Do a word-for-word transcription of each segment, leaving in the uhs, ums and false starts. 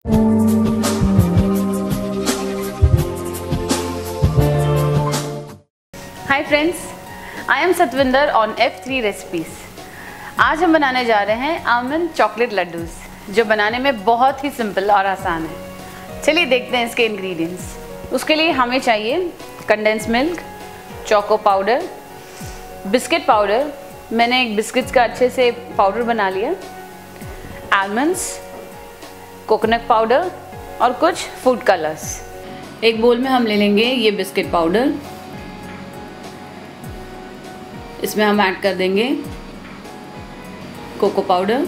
Hi friends, I am Satvinder on F three recipes. आज हम बनाने जा रहे हैं आलमंड चॉकलेट लड्डूज़, जो बनाने में बहुत ही सिंपल और आसान है। चलिए देखते हैं इसके इंग्रेडिएंट्स। उसके लिए हमें चाहिए condensed milk, choco powder, biscuit powder, मैंने एक बिस्किट्स का अच्छे से पाउडर बना लिया, आलमंड्स, कोकोनट पाउडर और कुछ फूड कलर्स। एक बोल में हम ले लेंगे ये बिस्किट पाउडर, इसमें हम ऐड कर देंगे कोको पाउडर,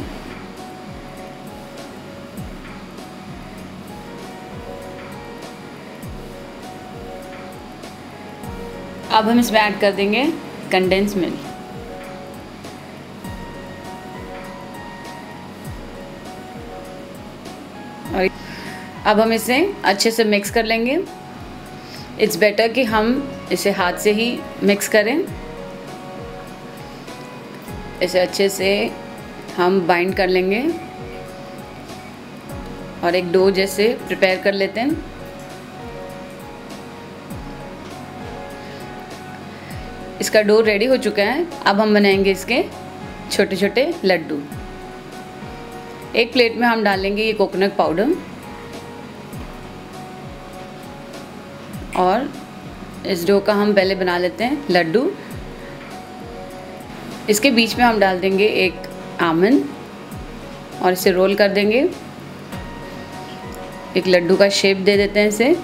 अब हम इसमें ऐड कर देंगे कंडेंस मिल्क, और अब हम इसे अच्छे से मिक्स कर लेंगे। इट्स बेटर कि हम इसे हाथ से ही मिक्स करें। इसे अच्छे से हम बाइंड कर लेंगे और एक डो जैसे प्रिपेयर कर लेते हैं। इसका डो रेडी हो चुका है। अब हम बनाएंगे इसके छोटे छोटे लड्डू। एक प्लेट में हम डालेंगे ये कोकोनट पाउडर और इस डो का हम पहले बना लेते हैं लड्डू। इसके बीच में हम डाल देंगे एक आलमंड और इसे रोल कर देंगे। एक लड्डू का शेप दे देते हैं इसे,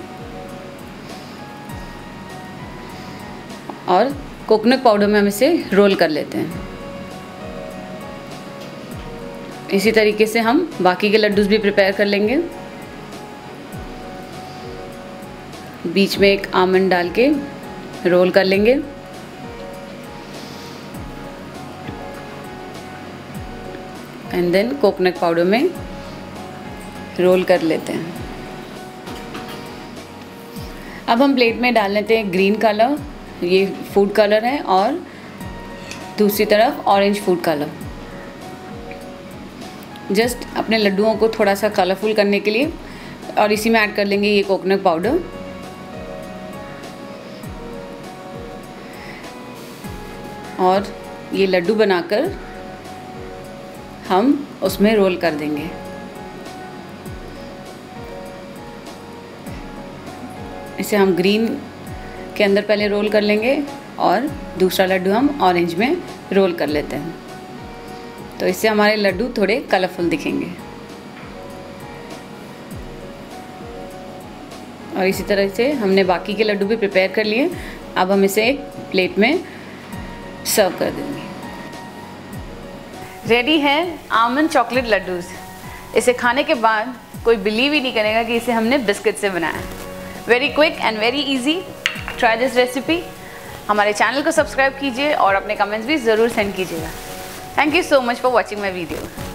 और कोकोनट पाउडर में हम इसे रोल कर लेते हैं। इसी तरीके से हम बाकी के लड्डूस भी प्रिपेयर कर लेंगे। बीच में एक आलमंड डाल के रोल कर लेंगे, एंड देन कोकोनट पाउडर में रोल कर लेते हैं। अब हम प्लेट में डाल लेते हैं ग्रीन कलर, ये फूड कलर है, और दूसरी तरफ ऑरेंज फूड कलर। जस्ट अपने लड्डुओं को थोड़ा सा कलरफुल करने के लिए, और इसी में ऐड कर लेंगे ये कोकोनट पाउडर। और ये लड्डू बनाकर हम उसमें रोल कर देंगे। इसे हम ग्रीन के अंदर पहले रोल कर लेंगे और दूसरा लड्डू हम ऑरेंज में रोल कर लेते हैं, तो इससे हमारे लड्डू थोड़े कलरफुल दिखेंगे। और इसी तरह से हमने बाकी के लड्डू भी प्रिपेयर कर लिए। अब हम इसे एक प्लेट में सर्व कर देंगे। रेडी है आलमंड चॉकलेट लड्डूज़। इसे खाने के बाद कोई बिलीव ही नहीं करेगा कि इसे हमने बिस्किट से बनाया। Very quick and very easy. Try this recipe. हमारे चैनल को सब्सक्राइब कीजिए और अपने कमेंट्स भी ज़रूर सेंड कीजिएगा। Thank you so much for watching my video.